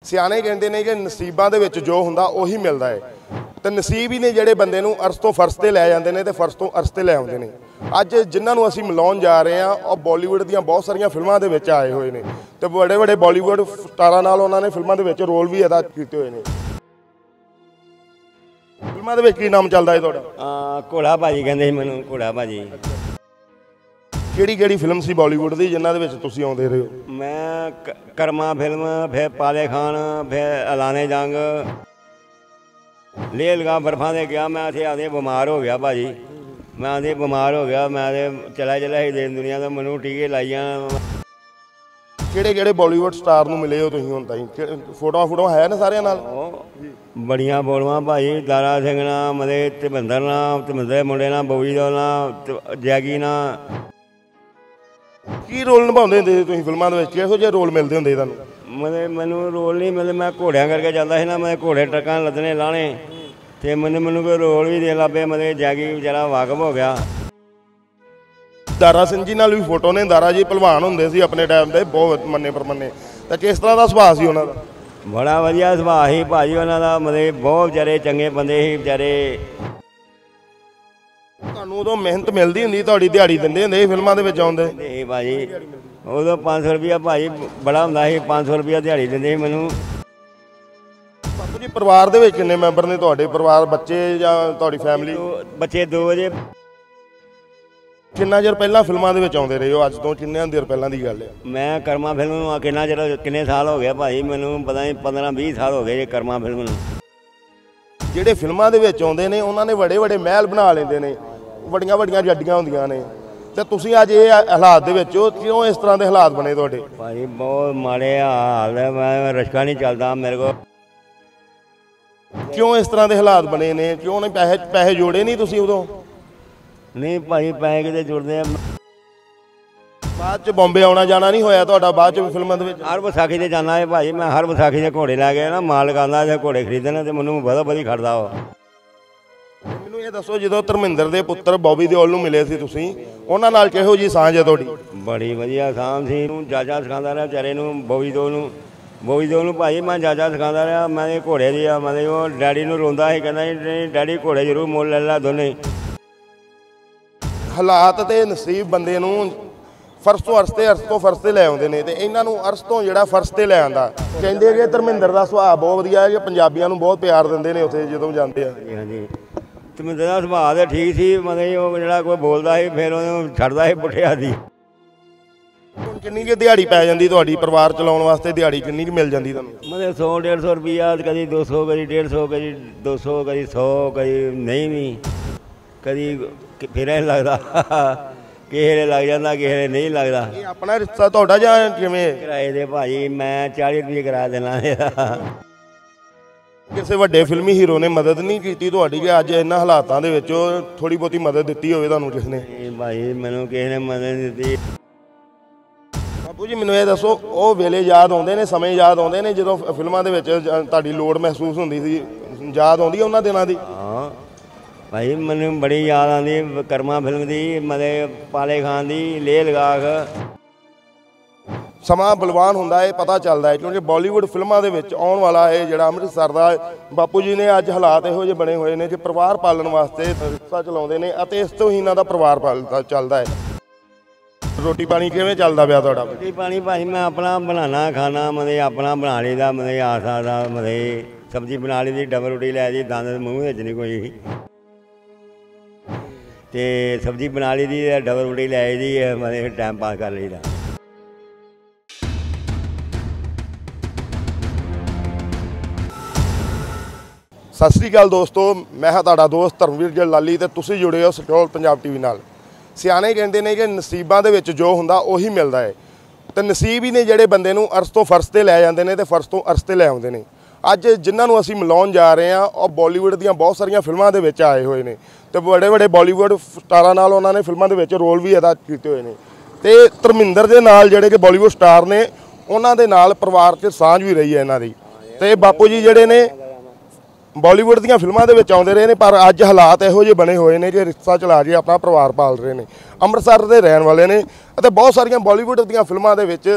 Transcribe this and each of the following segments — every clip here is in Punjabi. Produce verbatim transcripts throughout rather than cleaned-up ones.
ਸਿਆਣੇ ਕਹਿੰਦੇ ਨੇ ਕਿ ਨਸੀਬਾਂ ਦੇ ਵਿੱਚ ਜੋ ਹੁੰਦਾ ਉਹੀ ਮਿਲਦਾ ਹੈ ਤੇ ਨਸੀਬ ਹੀ ਨੇ ਜਿਹੜੇ ਬੰਦੇ ਨੂੰ ਅਰਸ਼ ਤੋਂ ਫਰਸ਼ ਤੇ ਲੈ ਜਾਂਦੇ ਨੇ ਤੇ ਫਰਸ਼ ਤੋਂ ਅਰਸ਼ ਤੇ ਲੈ ਆਉਂਦੇ ਨੇ। ਅੱਜ ਜਿਨ੍ਹਾਂ ਨੂੰ ਅਸੀਂ ਮਿਲਾਉਣ ਜਾ ਰਹੇ ਹਾਂ ਉਹ ਬਾਲੀਵੁੱਡ ਦੀਆਂ ਬਹੁਤ ਸਾਰੀਆਂ ਫਿਲਮਾਂ ਦੇ ਵਿੱਚ ਆਏ ਹੋਏ ਨੇ ਤੇ ਵੱਡੇ ਵੱਡੇ ਬਾਲੀਵੁੱਡ ਸਟਾਰਾਂ ਨਾਲ ਉਹਨਾਂ ਨੇ ਫਿਲਮਾਂ ਦੇ ਵਿੱਚ ਰੋਲ ਵੀ ਅਦਾ ਕੀਤੇ ਹੋਏ ਨੇ। ਫਿਲਮਾਂ ਦੇ ਵਿੱਚ ਕੀ ਨਾਮ ਚੱਲਦਾ ਹੈ ਤੁਹਾਡਾ? ਘੋੜਾ ਭਾਜੀ ਕਹਿੰਦੇ ਸੀ ਮੈਨੂੰ, ਘੋੜਾ ਭਾਜੀ। ਕਿਹੜੀ ਕਿਹੜੀ ਫਿਲਮ ਸੀ ਬਾਲੀਵੁੱਡ ਦੀ ਜਿਨ੍ਹਾਂ ਦੇ ਵਿੱਚ ਤੁਸੀਂ ਆਉਂਦੇ ਰਹੇ ਹੋ? ਮੈਂ ਕਰਮਾ ਫਿਲਮ, ਫਿਰ ਪਾਲੇ ਖਾਨ, ਫਿਰ ਐਲਾਨੇ ਜੰਗ, ਲੇਹ ਲਗਾ ਬਰਫਾਂ ਦੇ ਗਿਆ। ਮੈਂ ਇੱਥੇ ਆਦੇ ਬਿਮਾਰ ਹੋ ਗਿਆ ਭਾਜੀ, ਮੈਂ ਆਦੇ ਬਿਮਾਰ ਹੋ ਗਿਆ। ਮੈਂ ਤੇ ਚਲਾ ਚਲਾ ਹੀ ਦੇਣ ਦੁਨੀਆ ਦਾ ਮੈਨੂੰ ਟੀਕੇ ਲਾਈ ਜਾਣ। ਕਿਹੜੇ ਕਿਹੜੇ ਬਾਲੀਵੁੱਡ ਸਟਾਰ ਨੂੰ ਮਿਲੇ ਹੋ ਤੁਸੀਂ ਹੁਣ ਤਾਈਂ? ਫੋਟੋਆਂ ਫੋਟੋਆਂ ਹੈ ਨੇ ਸਾਰਿਆਂ ਨਾਲ? ਬੜੀਆਂ ਬੋਲਵਾਂ ਭਾਜੀ, ਦਾਰਾ ਸਿੰਘ ਨਾਲ, ਮਦੇ ਧਰਮਿੰਦਰ ਨਾਲ, ਧਰਮਿੰਦਰ ਮੁੰਡੇ ਨਾਲ, ਬੋਵੀ ਦੌਲ ਨਾਲ, ਜੈਗੀ ਨਾਲ। ਕੀ ਰੋਲ ਨਿਭਾਉਂਦੇ ਹੁੰਦੇ ਤੁਸੀਂ ਫਿਲਮਾਂ ਦੇ ਵਿੱਚ? ਕਿਹੋ ਜਿਹੇ ਰੋਲ ਮਿਲਦੇ ਹੁੰਦੇ ਤੁਹਾਨੂੰ? ਮਤਲਬ ਮੈਨੂੰ ਰੋਲ ਨਹੀਂ ਮਿਲਦੇ, ਮੈਂ ਘੋੜਿਆਂ ਕਰਕੇ ਚੱਲਦਾ ਸੀ ਨਾ, ਮੈਂ ਘੋੜੇ ਟਰੱਕਾਂ ਲੱਦਣੇ ਲਾਣੇ ਤੇ ਮੈਨੂੰ ਮੈਨੂੰ ਕੋਈ ਰੋਲ ਵੀ ਦੇਣ ਲੱਗ ਪਏ। ਮਤਲਬ ਜੈਗੀ ਵਿਚਾਰਾ ਵਾਕਫ ਹੋ ਗਿਆ। ਦਾਰਾ ਸਿੰਘ ਜੀ ਨਾਲ ਵੀ ਫੋਟੋ ਨੇ। ਦਾਰਾ ਜੀ ਭਲਵਾਨ ਹੁੰਦੇ ਸੀ ਆਪਣੇ ਟਾਈਮ ਦੇ, ਬਹੁਤ ਮੰਨੇ ਪਰਮੰਨੇ। ਤਾਂ ਕਿਸ ਤਰ੍ਹਾਂ ਦਾ ਸੁਭਾਅ ਸੀ ਉਹਨਾਂ ਦਾ? ਬੜਾ ਵਧੀਆ ਸੁਭਾਅ ਸੀ ਭਾਜੀ ਉਹਨਾਂ ਦਾ, ਮਤਲਬ ਬਹੁਤ ਵਿਚਾਰੇ ਚੰਗੇ ਬੰਦੇ ਸੀ ਵਿਚਾਰੇ। ਤੁਹਾਨੂੰ ਉਦੋਂ ਮਿਹਨਤ ਮਿਲਦੀ ਹੁੰਦੀ, ਤੁਹਾਡੀ ਦਿਹਾੜੀ ਦਿੰਦੇ ਹੁੰਦੇ ਸੀ ਫਿਲਮਾਂ ਦੇ ਵਿੱਚ ਆਉਂਦੇ? ਨਹੀਂ ਭਾਜੀ, ਉਦੋਂ ਪੰਜ ਸੌ ਰੁਪਇਆ ਭਾਜੀ ਬੜਾ ਹੁੰਦਾ ਸੀ, ਪੰਜ ਸੌ ਰੁਪਇਆ ਦਿਹਾੜੀ ਦਿੰਦੇ ਸੀ ਮੈਨੂੰ। ਬਾਪੂ ਜੀ ਪਰਿਵਾਰ ਦੇ ਵਿੱਚ ਕਿੰਨੇ ਮੈਂਬਰ ਨੇ ਤੁਹਾਡੇ? ਪਰਿਵਾਰ, ਬੱਚੇ ਜਾਂ ਤੁਹਾਡੀ ਫੈਮਿਲੀ? ਬੱਚੇ ਦੋ ਵਜੇ। ਕਿੰਨਾ ਚਿਰ ਪਹਿਲਾਂ ਫਿਲਮਾਂ ਦੇ ਵਿੱਚ ਆਉਂਦੇ ਰਹੇ ਹੋ? ਅੱਜ ਤੋਂ ਕਿੰਨੇ ਦੇਰ ਪਹਿਲਾਂ ਦੀ ਗੱਲ ਹੈ? ਮੈਂ ਕਰਮਾ ਫਿਲਮ ਨੂੰ ਕਿੰਨਾ ਚਿਰ, ਕਿੰਨੇ ਸਾਲ ਹੋ ਗਿਆ ਭਾਜੀ ਮੈਨੂੰ ਪਤਾ ਨਹੀਂ, ਪੰਦਰਾਂ ਵੀਹ ਸਾਲ ਹੋ ਗਏ ਕਰਮਾ ਫਿਲਮ ਨੂੰ। ਜਿਹੜੇ ਫਿਲਮਾਂ ਦੇ ਵਿੱਚ ਆਉਂਦੇ ਨੇ ਉਹਨਾਂ ਨੇ ਵੱਡੇ ਵੱਡੇ ਮਹਿਲ ਬਣਾ ਲੈਂਦੇ ਨੇ, ਵੱਡੀਆਂ ਵੱਡੀਆਂ ਗੱਡੀਆਂ ਹੁੰਦੀਆਂ ਨੇ, ਤੇ ਤੁਸੀਂ ਅੱਜ ਇਹ ਹਾਲਾਤ ਦੇ ਵਿੱਚ ਹੋ, ਕਿਉਂ ਇਸ ਤਰ੍ਹਾਂ ਦੇ ਹਾਲਾਤ ਬਣੇ ਤੁਹਾਡੇ? ਭਾਜੀ ਬਹੁਤ ਮਾੜੇ ਹਾਲ ਹੈ, ਮੈਂ ਰਸ਼ਕਾ ਨਹੀਂ ਚੱਲਦਾ ਮੇਰੇ ਕੋਲ। ਕਿਉਂ ਇਸ ਤਰ੍ਹਾਂ ਦੇ ਹਾਲਾਤ ਬਣੇ ਨੇ? ਕਿਉਂ ਨਹੀਂ ਪੈਸੇ ਪੈਸੇ ਜੋੜੇ ਨਹੀਂ ਤੁਸੀਂ ਉਦੋਂ? ਨਹੀਂ ਭਾਜੀ ਪੈਸੇ ਕਿਤੇ ਜੁੜਦੇ ਆ। ਬਾਅਦ ਚ ਬੰਬੇ ਆਉਣਾ ਜਾਣਾ ਨਹੀਂ ਹੋਇਆ ਤੁਹਾਡਾ ਬਾਅਦ ਚ ਫਿਲਮਾਂ ਦੇ ਵਿੱਚ? ਹਰ ਵਿਸਾਖੀ ਤੇ ਜਾਣਾ ਹੈ ਭਾਜੀ, ਮੈਂ ਹਰ ਵਿਸਾਖੀ ਦੇ ਘੋੜੇ ਲੈ ਕੇ ਨਾ ਮਾਲ ਲਗਾਉਂਦਾ ਜਾਂ ਘੋੜੇ ਖਰੀਦਣ, ਤੇ ਮੈਨੂੰ ਬਹੁਤ ਵਧੀਆ ਖੜਦਾ ਵਾ। ਮੈਨੂੰ ਇਹ ਦੱਸੋ, ਜਦੋਂ ਧਰਮਿੰਦਰ ਦੇ ਪੁੱਤਰ ਬੌਬੀ ਦਿਓਲ ਨੂੰ ਮਿਲੇ ਸੀ ਤੁਸੀਂ, ਉਹਨਾਂ ਨਾਲ ਕਿਹੋ ਜਿਹੀ ਸਾਂਝ ਹੈ ਤੁਹਾਡੀ? ਬੜੀ ਵਧੀਆ ਸਾਂਝ ਸੀ। ਨੂੰ ਜਾਜਾ ਸਿਖਾਉਂਦਾ ਰਿਹਾ ਵਿਚਾਰੇ ਨੂੰ, ਬੌਬੀ ਦਿਓਲ ਨੂੰ। ਬੌਬੀ ਦਿਓਲ ਨੂੰ ਭਾਜੀ ਮੈਂ ਜਾਜਾ ਸਿਖਾਉਂਦਾ ਰਿਹਾ। ਮੈਂ ਇਹ ਘੋੜੇ ਦੀ ਆ, ਮਤਲਬ ਉਹ ਡੈਡੀ ਨੂੰ ਰੋਂਦਾ ਸੀ, ਕਹਿੰਦਾ ਨਹੀਂ ਡੈਡੀ ਘੋੜੇ ਜ਼ਰੂਰ ਮੁੱਲ ਲੈ ਲਾ ਦੋਨੇ। ਹਾਲਾਤ ਤੇ ਨਸੀਬ ਬੰਦੇ ਨੂੰ ਫਰਸ਼ ਤੋਂ ਅਰਸ਼ ਤੇ, ਅਰਸ਼ ਤੋਂ ਫਰਸ਼ ਤੇ ਲੈ ਆਉਂਦੇ ਨੇ, ਤੇ ਇਹਨਾਂ ਨੂੰ ਅਰਸ਼ ਤੋਂ ਜਿਹੜਾ ਫਰਸ਼ ਤੇ ਲੈ ਆਉਂਦਾ। ਕਹਿੰਦੇ ਕਿ ਧਰਮਿੰਦਰ ਦਾ ਸੁਭਾਅ ਬਹੁਤ ਵਧੀਆ ਹੈ, ਕਿ ਪੰਜਾਬੀਆਂ ਨੂੰ ਬਹੁਤ ਪਿਆਰ ਦਿੰਦੇ ਨੇ ਉੱਥੇ ਜਦੋਂ ਜਾਂਦੇ ਆ। ਹਾਂਜੀ, ਧਰਮਿੰਦਰ ਦਾ ਸੁਭਾਅ ਤਾਂ ਠੀਕ ਸੀ, ਮਤਲਬ ਉਹ ਜਿਹੜਾ ਕੋਈ ਬੋਲਦਾ ਸੀ ਫਿਰ ਉਹਨੂੰ ਛੱਡਦਾ ਸੀ ਪੁੱਠਿਆ ਦੀ। ਹੁਣ ਕਿੰਨੀ ਕੁ ਦਿਹਾੜੀ ਪੈ ਜਾਂਦੀ ਤੁਹਾਡੀ? ਪਰਿਵਾਰ ਚਲਾਉਣ ਵਾਸਤੇ ਦਿਹਾੜੀ ਕਿੰਨੀ ਕੁ ਮਿਲ ਜਾਂਦੀ ਤੁਹਾਨੂੰ? ਮਤਲਬ ਸੌ ਡੇਢ ਸੌ ਰੁਪਈਆ, ਕਦੀ ਦੋ ਸੌ, ਕਦੀ ਡੇਢ ਸੌ, ਕਦੀ ਦੋ ਸੌ, ਕਦੀ ਸੌ, ਕਦੀ ਨਹੀਂ ਵੀ, ਕਦੀ ਫਿਰ ਇਹ ਲੱਗਦਾ ਕਿਸੇ ਨੇ ਲੱਗ ਜਾਂਦਾ, ਕਿਸੇ ਨੇ ਨਹੀਂ ਲੱਗਦਾ। ਇਹ ਆਪਣਾ ਰਿਸ਼ਤਾ ਤੁਹਾਡਾ ਜਾਂ ਕਿਵੇਂ? ਕਿਰਾਏ ਦੇ ਭਾਜੀ ਮੈਂ ਚਾਲੀ ਰੁਪਏ ਕਿਰਾਇਆ ਦੇਣਾ। ਕਿਸੇ ਵੱਡੇ ਫਿਲਮੀ ਹੀਰੋ ਨੇ ਮਦਦ ਨਹੀਂ ਕੀਤੀ ਤੁਹਾਡੀ, ਕਿ ਅੱਜ ਇਹਨਾਂ ਹਾਲਾਤਾਂ ਦੇ ਵਿੱਚ ਥੋੜੀ ਬਹੁਤੀ ਮਦਦ ਦਿੱਤੀ ਹੋਵੇ ਤੁਹਾਨੂੰ ਕਿਸ ਨੇ? ਭਾਈ ਮੈਨੂੰ ਕਿਸੇ ਨੇ ਮਦਦ ਨਹੀਂ ਦਿੱਤੀ। ਬਾਪੂ ਜੀ ਮੈਨੂੰ ਇਹ ਦੱਸੋ, ਉਹ ਵੇਲੇ ਯਾਦ ਆਉਂਦੇ ਨੇ, ਸਮੇਂ ਯਾਦ ਆਉਂਦੇ ਨੇ ਜਦੋਂ ਫਿਲਮਾਂ ਦੇ ਵਿੱਚ ਤੁਹਾਡੀ ਲੋੜ ਮਹਿਸੂਸ ਹੁੰਦੀ ਸੀ? ਯਾਦ ਆਉਂਦੀ ਉਹਨਾਂ ਦਿਨਾਂ ਦੀ? ਹਾਂ ਭਾਈ ਮੈਨੂੰ ਬੜੀ ਯਾਦ ਆਉਂਦੀ ਕਰਮਾ ਫਿਲਮ ਦੀ, ਮਤਲਬ ਪਾਲੇ ਖਾਨ ਦੀ, ਲੇਹ ਲਗਾਖ। ਸਮਾਂ ਬਲਵਾਨ ਹੁੰਦਾ ਹੈ, ਪਤਾ ਚੱਲਦਾ ਹੈ, ਕਿਉਂਕਿ ਬਾਲੀਵੁੱਡ ਫਿਲਮਾਂ ਦੇ ਵਿੱਚ ਆਉਣ ਵਾਲਾ ਇਹ ਜਿਹੜਾ ਅੰਮ੍ਰਿਤਸਰ ਦਾ ਬਾਪੂ ਜੀ ਨੇ ਅੱਜ ਹਾਲਾਤ ਇਹੋ ਜਿਹੇ ਬਣੇ ਹੋਏ ਨੇ ਕਿ ਪਰਿਵਾਰ ਪਾਲਣ ਵਾਸਤੇ ਰਿਕਸ਼ਾ ਚਲਾਉਂਦੇ ਨੇ, ਅਤੇ ਇਸ ਤੋਂ ਹੀ ਇਹਨਾਂ ਦਾ ਪਰਿਵਾਰ ਪਾਲਦਾ ਚੱਲਦਾ ਹੈ। ਰੋਟੀ ਪਾਣੀ ਕਿਵੇਂ ਚੱਲਦਾ ਪਿਆ ਤੁਹਾਡਾ? ਰੋਟੀ ਪਾਣੀ ਭਾਜੀ ਮੈਂ ਆਪਣਾ ਬਣਾਉਣਾ ਖਾਣਾ, ਮਤਲਬ ਆਪਣਾ ਬਣਾ ਲਈਦਾ, ਮਤਲਬ ਆਸਾ ਦਾ, ਮਤਲਬ ਸਬਜ਼ੀ ਬਣਾ ਲਈ ਦੀ, ਡਬਲ ਰੋਟੀ ਲੈ ਦੀ, ਦੰਦ ਮੂੰਹ ਵਿੱਚ ਨਹੀਂ ਕੋਈ, ਤੇ ਸਬਜ਼ੀ ਬਣਾ ਲਈ ਦੀ, ਡਬਲ ਰੋਟੀ ਲੈ ਦੀ, ਮਤਲਬ ਟਾਈਮ ਪਾਸ ਕਰ ਲਈਦਾ। ਸਤਿ ਸ਼੍ਰੀ ਅਕਾਲ ਦੋਸਤੋ, ਮੈਂ ਹਾਂ ਤੁਹਾਡਾ ਦੋਸਤ ਧਰਮਵੀਰ ਜਲਾਲੀ ਤੇ ਤੁਸੀਂ ਜੁੜੇ ਹੋ ਸਕਰੋਲ ਪੰਜਾਬ ਟੀਵੀ ਨਾਲ। ਸਿਆਣੇ ਕਹਿੰਦੇ ਨੇ ਕਿ ਨਸੀਬਾਂ ਦੇ ਵਿੱਚ ਜੋ ਹੁੰਦਾ ਉਹੀ ਮਿਲਦਾ ਹੈ, ਤੇ ਨਸੀਬ ਹੀ ਨੇ ਜਿਹੜੇ ਬੰਦੇ ਨੂੰ ਅਰਸ਼ ਤੋਂ ਫਰਸ਼ ਤੇ ਲੈ ਜਾਂਦੇ ਨੇ ਤੇ ਫਰਸ਼ ਤੋਂ ਅਰਸ਼ ਤੇ ਲੈ ਆਉਂਦੇ ਨੇ। ਅੱਜ ਜਿਨ੍ਹਾਂ ਨੂੰ ਅਸੀਂ ਮਿਲਾਉਣ ਜਾ ਰਹੇ ਹਾਂ ਉਹ ਬਾਲੀਵੁੱਡ ਦੀਆਂ ਬਹੁਤ ਸਾਰੀਆਂ ਫਿਲਮਾਂ ਦੇ ਵਿੱਚ ਆਏ ਹੋਏ ਨੇ, ਤੇ ਵੱਡੇ ਵੱਡੇ ਬਾਲੀਵੁੱਡ ਸਟਾਰਾਂ ਨਾਲ ਉਹਨਾਂ ਨੇ ਫਿਲਮਾਂ ਦੇ ਵਿੱਚ ਰੋਲ ਵੀ ਅਦਾ ਕੀਤੇ ਹੋਏ ਨੇ। ਤੇ ਧਰਮਿੰਦਰ ਦੇ ਨਾਲ ਜਿਹੜੇ ਕਿ ਬਾਲੀਵੁੱਡ ਸਟਾਰ ਨੇ, ਉਹਨਾਂ ਦੇ ਨਾਲ ਪਰਿਵਾਰ 'ਚ ਸਾਂਝ ਵੀ ਰਹੀ ਹੈ ਇਹਨਾਂ ਦੀ। ਤੇ ਬਾਪੂ ਜੀ ਜਿਹੜੇ ਨੇ ਬਾਲੀਵੁੱਡ ਦੀਆਂ ਫਿਲਮਾਂ ਦੇ ਵਿੱਚ ਆਉਂਦੇ ਰਹੇ ਨੇ, ਪਰ ਅੱਜ ਹਾਲਾਤ ਇਹੋ ਜਿਹੇ ਬਣੇ ਹੋਏ ਨੇ ਕਿ ਰਿਕਸ਼ਾ ਚਲਾ ਕੇ ਆਪਣਾ ਪਰਿਵਾਰ ਪਾਲ ਰਹੇ ਨੇ। ਅੰਮ੍ਰਿਤਸਰ ਦੇ ਰਹਿਣ ਵਾਲੇ ਨੇ ਅਤੇ ਬਹੁਤ ਸਾਰੀਆਂ ਬਾਲੀਵੁੱਡ ਦੀਆਂ ਫਿਲਮਾਂ ਦੇ ਵਿੱਚ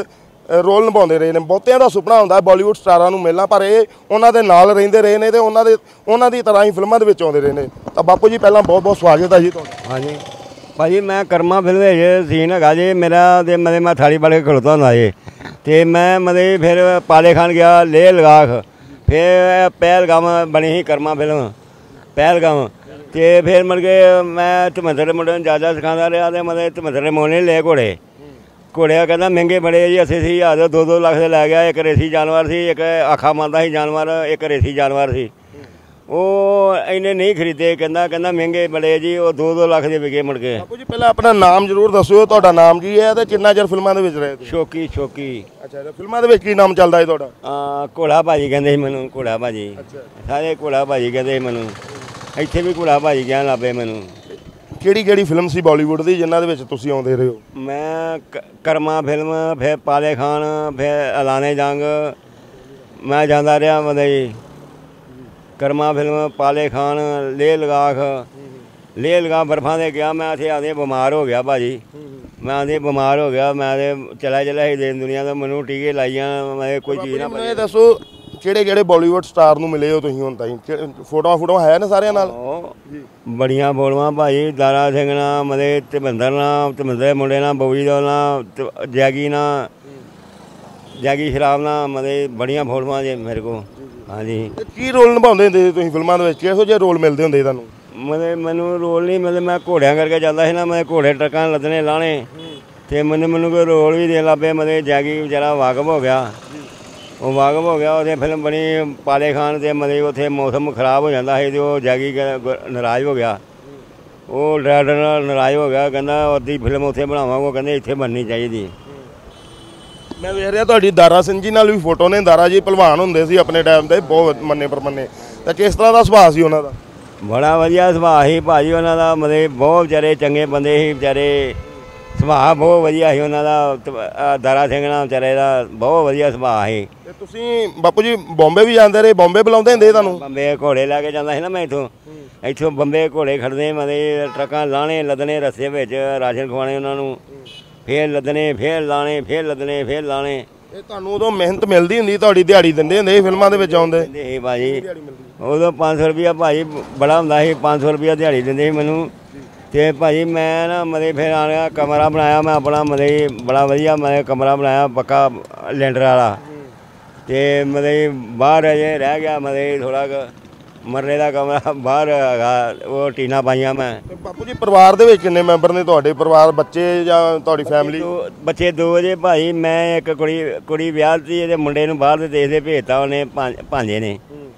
ਰੋਲ ਨਿਭਾਉਂਦੇ ਰਹੇ ਨੇ। ਬਹੁਤਿਆਂ ਦਾ ਸੁਪਨਾ ਹੁੰਦਾ ਬਾਲੀਵੁੱਡ ਸਟਾਰਾਂ ਨੂੰ ਮਿਲਣਾ, ਪਰ ਇਹ ਉਹਨਾਂ ਦੇ ਨਾਲ ਰਹਿੰਦੇ ਰਹੇ ਨੇ ਤੇ ਉਹਨਾਂ ਦੇ ਉਹਨਾਂ ਦੀ ਤਰ੍ਹਾਂ ਹੀ ਫਿਲਮਾਂ ਦੇ ਵਿੱਚ ਆਉਂਦੇ ਰਹੇ ਨੇ। ਤਾਂ ਬਾਪੂ ਜੀ ਪਹਿਲਾਂ ਬਹੁਤ ਬਹੁਤ ਸਵਾਗਤ ਹੈ ਜੀ ਤੁਹਾਡਾ। ਹਾਂਜੀ ਭਾਜੀ, ਮੈਂ ਕਰਮਾ ਫਿਲਮ ਵਿੱਚ ਸੀਨ ਹੈਗਾ ਜੀ ਮੇਰਾ, ਤੇ ਮਤਲਬ ਮੈਂ ਥਾਲੀ ਵਾਲੇ ਖਲੋਤਾ ਹੁੰਦਾ ਜੀ, ਤੇ ਮੈਂ ਮਤਲਬ ਫਿਰ ਪਾਲੇ ਖਾਨ ਗਿਆ, ਲੇਹ ਲਦਾਖ, ਫਿਰ ਪਹਿਲਗਾਮ ਬਣੀ ਸੀ ਕਰਮਾ ਫਿਲਮ ਪਹਿਲਗਾਮ, ਤੇ ਫਿਰ ਮਤਲਬ ਕਿ ਮੈਂ ਧਰਮਿੰਦਰ ਦੇ ਮੁੰਡੇ ਨੂੰ ਜਾਜਾ ਸਿਖਾਉਂਦਾ ਰਿਹਾ, ਤੇ ਮਤਲਬ ਧਰਮਿੰਦਰ ਦੇ ਮੋਨੇ ਲਏ ਘੋੜੇ ਘੋੜਿਆ ਕਹਿੰਦਾ ਮਹਿੰਗੇ ਬੜੇ ਜੀ, ਅੱਸੀ ਅੱਸੀ ਹਜ਼ਾਰ ਦੋ ਦੋ ਲੱਖ ਦੇ ਲੈ ਗਿਆ। ਇੱਕ ਰੇਸੀ ਜਾਨਵਰ ਸੀ, ਇੱਕ ਆਖਾ ਮੰਨਦਾ ਸੀ ਜਾਨਵਰ, ਇੱਕ ਰੇਸੀ ਜਾਨਵਰ ਸੀ। ਉਹ ਇਹਨੇ ਨਹੀਂ ਖਰੀਦੇ, ਕਹਿੰਦਾ ਕਹਿੰਦਾ ਮਹਿੰਗੇ ਬੜੇ ਜੀ, ਉਹ ਦੋ ਦੋ ਲੱਖ ਦੇ ਵਿਕੇ ਮੁੜ ਕੇ। ਬਾਪੂ ਜੀ ਪਹਿਲਾਂ ਆਪਣਾ ਨਾਮ ਜ਼ਰੂਰ ਦੱਸਿਓ, ਤੁਹਾਡਾ ਨਾਮ ਕੀ ਹੈ ਤੇ ਕਿੰਨਾ ਚਿਰ ਫਿਲਮਾਂ ਦੇ ਵਿੱਚ ਰਹੇ ਤੁਸੀਂ? ਸ਼ੋਕੀ ਸ਼ੋਕੀ। ਅੱਛਾ, ਫਿਲਮਾਂ ਦੇ ਵਿੱਚ ਕੀ ਨਾਮ ਚੱਲਦਾ ਹੈ ਤੁਹਾਡਾ? ਘੋੜਾ ਭਾਜੀ ਕਹਿੰਦੇ ਸੀ ਮੈਨੂੰ, ਘੋੜਾ ਭਾਜੀ ਸਾਰੇ ਘੋੜਾ ਭਾਜੀ ਕਹਿੰਦੇ ਸੀ ਮੈਨੂੰ, ਇੱਥੇ ਵੀ ਘੋੜਾ ਭਾਜੀ ਕਹਿਣ ਲੱਗ ਪਏ ਮੈਨੂੰ। ਕਿਹੜੀ ਕਿਹੜੀ ਫਿਲਮ ਸੀ ਬਾਲੀਵੁੱਡ ਦੀ ਜਿਨ੍ਹਾਂ ਦੇ ਵਿੱਚ ਤੁਸੀਂ ਆਉਂਦੇ ਰਹੇ ਹੋ? ਮੈਂ ਕਰਮਾ ਫਿਲਮ, ਫਿਰ ਪਾਲੇ ਖਾਨ, ਫਿਰ ਐਲਾਨੇ ਜੰਗ, ਮੈਂ ਜਾਂਦਾ ਰਿਹਾ ਮਤਲਬ ਜੀ। ਕਰਮਾ ਫਿਲਮ, ਪਾਲੇ ਖਾਨ, ਲੇਹ ਲਦਾਖ, ਲੇਹ ਲਦਾਖ ਬਰਫਾਂ ਦੇ ਗਿਆ ਮੈਂ, ਇੱਥੇ ਆਦੇ ਬਿਮਾਰ ਹੋ ਗਿਆ ਭਾਜੀ, ਮੈਂ ਆਦੇ ਬਿਮਾਰ ਹੋ ਗਿਆ, ਮੈਂ ਤੇ ਚਲਾ ਚਲਾ ਹੀ ਦੇਣ ਦੁਨੀਆ ਦਾ, ਮੈਨੂੰ ਟੀਕੇ ਲਾਈਆਂ, ਮੈਂ ਕੋਈ ਚੀਜ਼ ਨਾ। ਮੈਨੂੰ ਇਹ ਦੱਸੋ ਕਿਹੜੇ ਕਿਹੜੇ ਬਾਲੀਵੁੱਡ ਸਟਾਰ ਨੂੰ ਮਿਲੇ ਹੋ ਤੁਸੀਂ ਹੁਣ ਤਾਈਂ? ਫੋਟੋਆਂ ਫੋਟੋਆਂ ਹੈ ਨਾ ਸਾਰਿਆਂ ਨਾਲ? ਬੜੀਆਂ ਬੋਲਵਾਂ ਭਾਜੀ, ਦਾਰਾ ਸਿੰਘ ਨਾਲ, ਮਤਲਬ ਧਰਮਿੰਦਰ ਨਾਲ, ਧਰਮਿੰਦਰ ਦੇ ਮੁੰਡੇ ਨਾਲ, ਬੋਵੀ ਦੌਲ ਨਾਲ, ਜੈਗੀ ਨਾਲ, ਜੈਗੀ ਸ਼ਰਾਬ ਨਾਲ, ਮਤਲਬ ਬੜੀਆਂ ਫੋਟੋਆਂ ਜੇ ਮੇਰੇ ਕੋਲ। ਹਾਂਜੀ। ਕੀ ਰੋਲ ਨਿਭਾਉਂਦੇ ਹੁੰਦੇ ਤੁਸੀਂ ਫਿਲਮਾਂ ਦੇ ਵਿੱਚ? ਕਿਹੋ ਜਿਹੇ ਰੋਲ ਮਿਲਦੇ ਹੁੰਦੇ ਤੁਹਾਨੂੰ? ਮਤਲਬ ਮੈਨੂੰ ਰੋਲ ਨਹੀਂ, ਮਤਲਬ ਮੈਂ ਘੋੜਿਆਂ ਕਰਕੇ ਜਾਂਦਾ ਸੀ ਨਾ, ਮੈਂ ਘੋੜੇ ਟਰੱਕਾਂ ਲੱਦਣੇ ਲਾਣੇ, ਤੇ ਮੈਨੂੰ ਮੈਨੂੰ ਕੋਈ ਰੋਲ ਵੀ ਦੇਣ ਲੱਗ ਪਏ। ਮਤਲਬ ਜੈਗੀ ਵਿਚਾਰਾ ਵਾਕਫ ਹੋ ਗਿਆ, ਉਹ ਵਾਕਫ ਹੋ ਗਿਆ, ਉਹਦੇ ਫਿਲਮ ਬਣੀ ਪਾਲੇ ਖਾਨ, ਤੇ ਮਤਲਬ ਉੱਥੇ ਮੌਸਮ ਖਰਾਬ ਹੋ ਜਾਂਦਾ ਸੀ, ਤੇ ਉਹ ਜੈਗੀ ਨਾਰਾਜ਼ ਹੋ ਗਿਆ, ਉਹ ਡਰਾਈਵਰ ਨਾਲ ਨਾਰਾਜ਼ ਹੋ ਗਿਆ, ਕਹਿੰਦਾ ਅੱਧੀ ਫਿਲਮ ਉੱਥੇ ਬਣਾਵਾਂਗਾ, ਉਹ ਕਹਿੰਦੇ ਇੱਥੇ ਬਣਨੀ ਚਾਹੀਦੀ। ਮੈਂ ਵੇਖ ਰਿਹਾ ਤੁਹਾਡੀ ਦਾਰਾ ਸਿੰਘ ਜੀ ਨਾਲ ਵੀ ਫੋਟੋ ਨੇ। ਦਾਰਾ ਜੀ ਪਹਿਲਵਾਨ ਹੁੰਦੇ ਸੀ ਆਪਣੇ ਟਾਈਮ ਤੇ, ਬਹੁਤ ਮੰਨੇ ਪਰਮੰਨੇ। ਤਾਂ ਕਿਸ ਤਰ੍ਹਾਂ ਦਾ ਸੁਭਾਅ ਸੀ ਉਹਨਾਂ ਦਾ? ਬੜਾ ਵਧੀਆ ਸੁਭਾਅ ਸੀ ਭਾਜੀ ਉਹਨਾਂ ਦਾ, ਮਤਲਬ ਬਹੁਤ ਵਿਚਾਰੇ ਚੰਗੇ ਬੰਦੇ ਸੀ, ਵਿਚਾਰੇ ਸੁਭਾਅ ਬਹੁਤ ਵਧੀਆ ਸੀ ਉਹਨਾਂ ਦਾ। ਦਾਰਾ ਸਿੰਘ ਨਾਲ ਵਿਚਾਰੇ ਦਾ ਬਹੁਤ ਵਧੀਆ ਸੁਭਾਅ ਸੀ। ਤੇ ਤੁਸੀਂ ਬਾਪੂ ਜੀ ਬੰਬੇ ਵੀ ਜਾਂਦੇ ਰਹੇ? ਬੰਬੇ ਬੁਲਾਉਂਦੇ ਹੁੰਦੇ ਤੁਹਾਨੂੰ? ਬੰਬੇ ਘੋੜੇ ਲੈ ਕੇ ਜਾਂਦਾ ਸੀ ਨਾ ਮੈਂ, ਇੱਥੋਂ ਇੱਥੋਂ ਬੰਬੇ ਘੋੜੇ ਖੜਦੇ, ਮਤਲਬ ਟਰੱਕਾਂ ਲਾਣੇ ਲੱਦਣੇ, ਰਸਤੇ ਵਿੱਚ ਰਾਸ਼ਨ ਖਵਾਉਣੇ ਉਹਨਾਂ ਨੂੰ, ਫੇਰ ਲੱਦਣੇ, ਫੇਰ ਲਾਣੇ, ਫੇਰ ਲੱਦਣੇ, ਫੇਰ ਲਾਣੇ। ਇਹ ਤੁਹਾਨੂੰ ਉਦੋਂ ਮਿਹਨਤ ਮਿਲਦੀ ਹੁੰਦੀ? ਤੁਹਾਡੀ ਦਿਹਾੜੀ ਦਿੰਦੇ ਹੁੰਦੇ ਸੀ ਫਿਲਮਾਂ ਦੇ ਵਿੱਚ ਆਉਂਦੇ? ਸੀ ਭਾਜੀ ਉਦੋਂ ਪੰਜ ਸੌ ਰੁਪਈਆ ਭਾਜੀ ਬੜਾ ਹੁੰਦਾ ਸੀ, ਪੰਜ ਸੌ ਰੁਪਈਆ ਦਿਹਾੜੀ ਦਿੰਦੇ ਸੀ ਮੈਨੂੰ। ਤੇ ਭਾਜੀ ਮੈਂ ਨਾ ਮਤਲਬ ਫਿਰ ਆ ਗਿਆ, ਕਮਰਾ ਬਣਾਇਆ ਮੈਂ ਆਪਣਾ, ਮਤਲਬ ਬੜਾ ਵਧੀਆ ਮੈਂ ਕਮਰਾ ਬਣਾਇਆ ਪੱਕਾ ਲੈਂਟਰ ਵਾਲਾ, ਤੇ ਮਤਲਬ ਬਾਹਰ ਅਜੇ ਰਹਿ ਗਿਆ ਮਤਲਬ ਥੋੜ੍ਹਾ ਕੁ ਮਰਨੇ ਦਾ ਕਮਰਾ ਬਾਹਰ ਹੈਗਾ, ਉਹ ਟੀਨਾ ਪਾਈਆਂ ਮੈਂ। ਬਾਪੂ ਜੀ ਪਰਿਵਾਰ ਦੇ ਵਿੱਚ ਕਿੰਨੇ ਮੈਂਬਰ ਨੇ ਤੁਹਾਡੇ? ਪਰਿਵਾਰ, ਬੱਚੇ ਜਾਂ ਤੁਹਾਡੀ ਫੈਮਿਲੀ? ਬੱਚੇ ਦੋ ਜੇ ਭਾਜੀ, ਮੈਂ ਇੱਕ ਕੁੜੀ ਕੁੜੀ ਵਿਆਹ ਦੀ, ਇਹਦੇ ਮੁੰਡੇ ਨੂੰ ਬਾਹਰ ਦੇ ਦੇਸ਼ ਦੇ ਭੇਜਤਾ ਉਹਨੇ, ਭਾਂਜੇ ਨੇ